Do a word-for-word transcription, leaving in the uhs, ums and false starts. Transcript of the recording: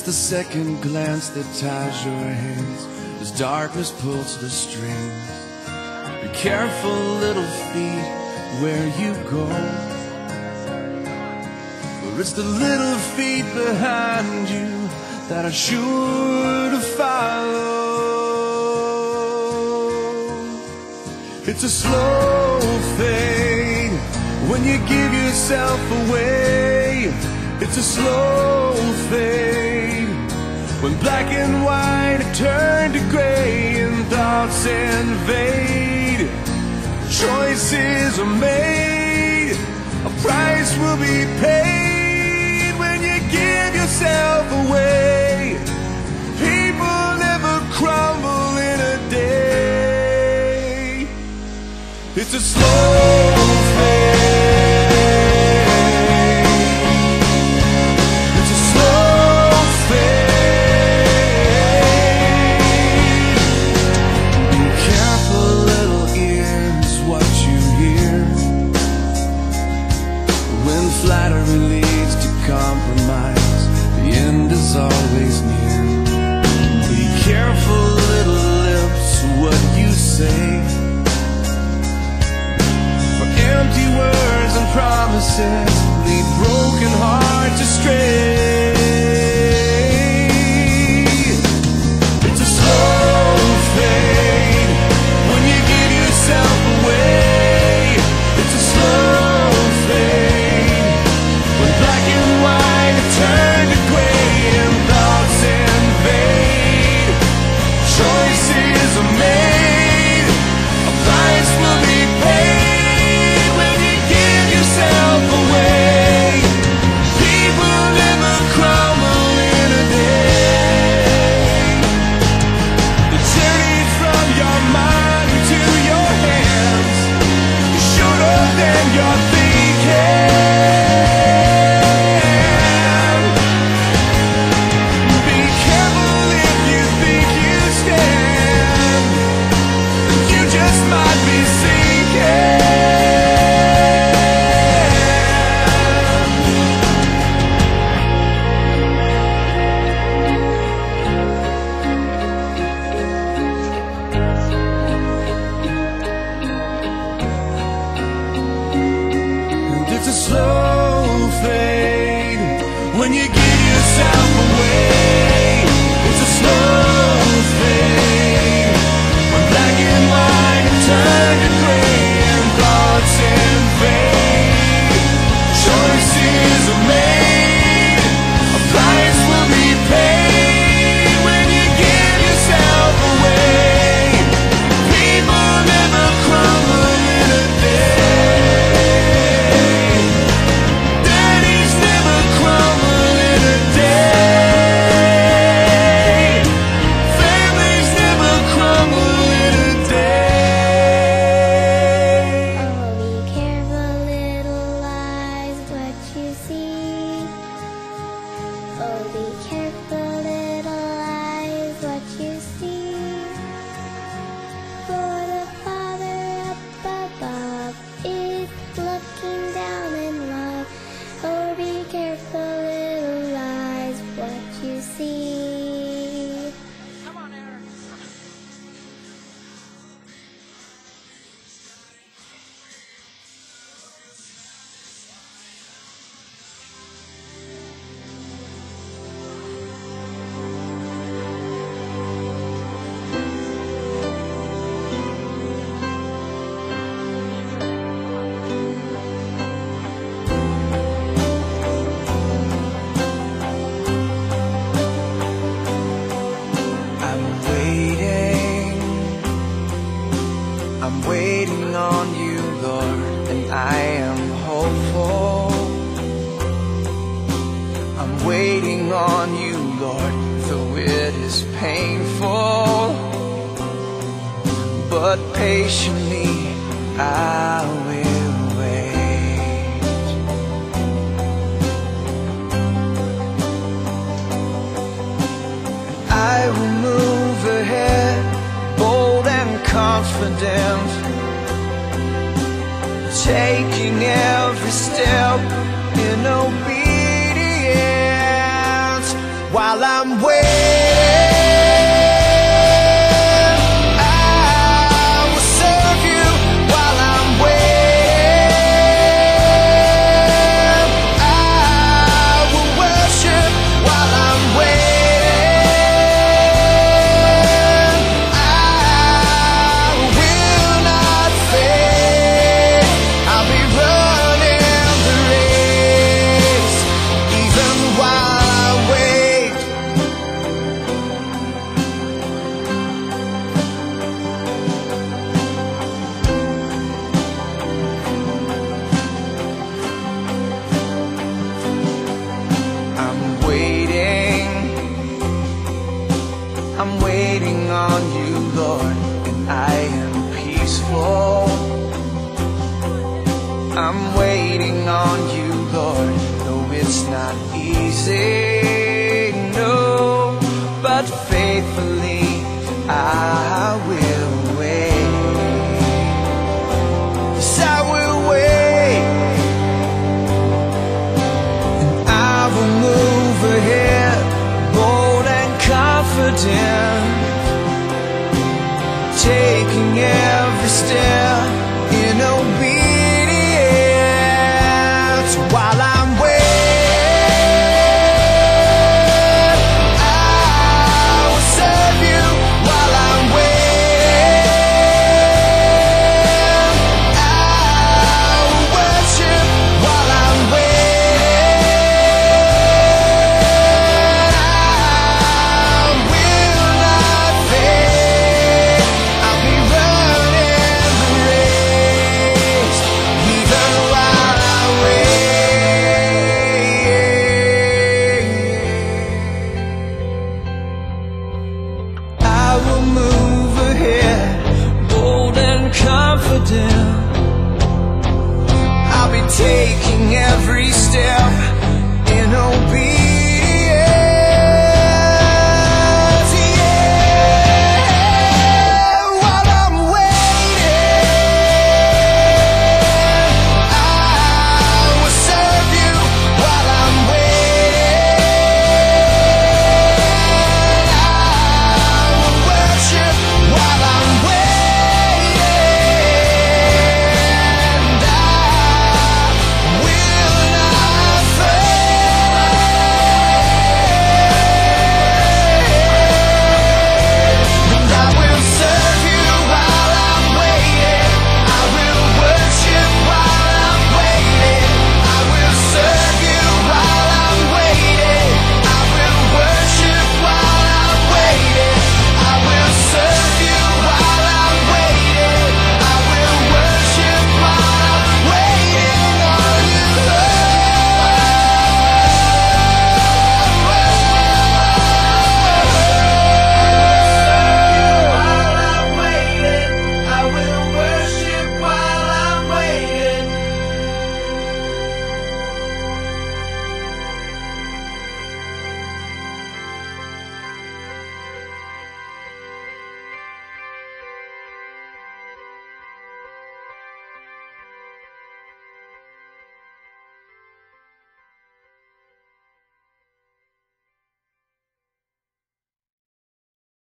the second glance that ties your hands as darkness pulls the strings. Be careful, little feet, where you go, for it's the little feet behind you that are sure to follow. It's a slow fade when you give yourself away. It's a slow fade when black and white turn to gray and thoughts invade. Choices are made, a price will be paid when you give yourself away. People never crumble in a day. It's a slow fade. It's a slow fade. Be careful, little ears, what you hear when flattery leads to compromise. The end is always near. Be careful, little lips, what you say, for empty words and promises lead broken hearts astray. It's a slow fade when you give yourself away. It's a slow fade when black and white turn to gray and thoughts invade. Choices are made, a price will be paid when you give yourself away. People never crumble in a day. The journey from your mind to your hands is shorter than you're thinking. Be careful if you think you stand, you just might be sinking. And it's a slow fade when you give yourself away. It's a slow fade when black and white turn to gray and thoughts invade. Choices are made, a price will be paid when you give yourself away. People never crumble in a day. Daddies never crumble in a day. Families never crumble in a day. Oh, be careful, little eyes, what you see. Oh, be careful, little eyes, what you see. For the Father up above is looking down in love. Oh, be careful, little eyes, what you see. I'm waiting, I'm waiting on you, Lord, and I am hopeful. I'm waiting on you, Lord, though it is painful, but patiently I will wait. I will move ahead, bold and confident, taking every step in obedience. while I'm waiting. I'm waiting on you, Lord, and I am peaceful. I'm waiting on you, Lord, though it's not easy, no, but faithfully I will wait. Yes, I will wait, and I will move ahead, bold and confident, taking every step in obedience while I'm waiting. I will serve you while I'm waiting. I will worship while I'm waiting. I will not fail. I'll be running the race, even while I wait. I will move ahead, bold and confident. I'll be taking every step in obedience.